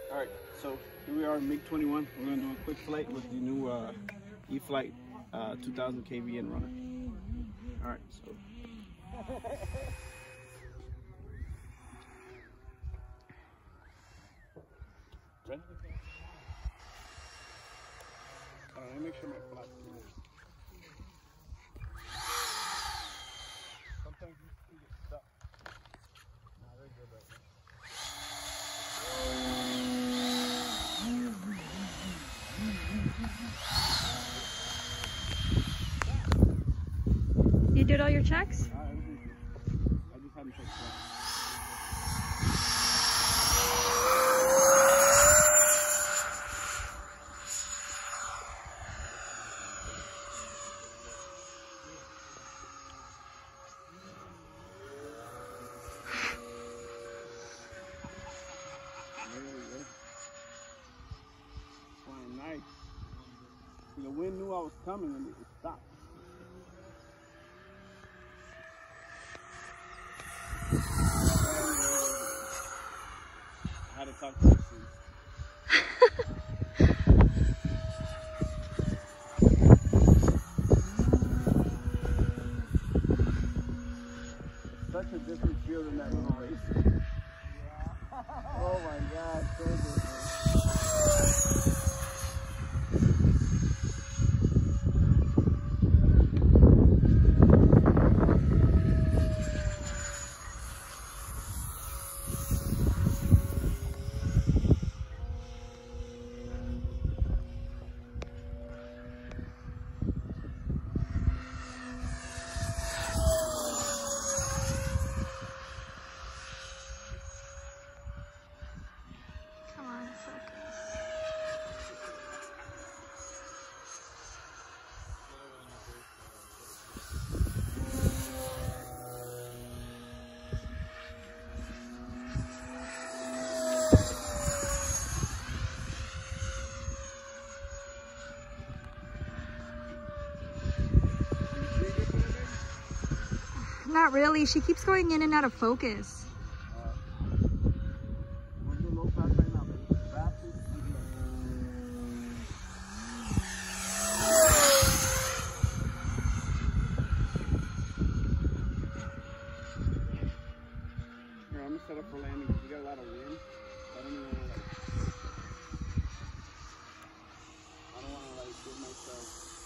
Alright, so here we are in MiG-21. We're going to do a quick flight with the new E-flite 2000 kV inrunner. Alright, so. Ready? Alright, let me make sure my flap's clear. Sometimes you get stuck. Nah, they're good right now. You did all your checks? I just haven't checked that. There we go. Flying nice. The wind knew I was coming and it stopped. I had to talk to you soon. Such a different feel than that little race. Oh my God, so different. Not really. She keeps going in and out of focus. Here, I'm gonna set up for landing because we got a lot of wind. I don't want to give myself.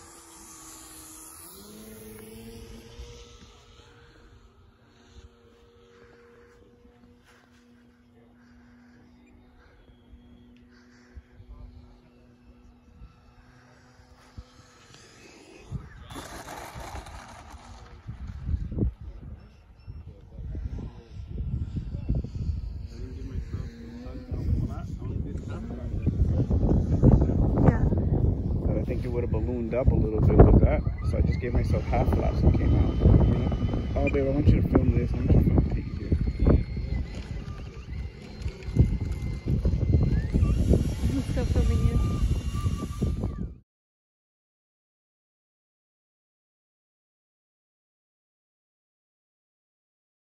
I think it would have ballooned up a little bit with that, so I just gave myself half flaps and came out. You know? Oh, babe, I want you to film this. I want you to film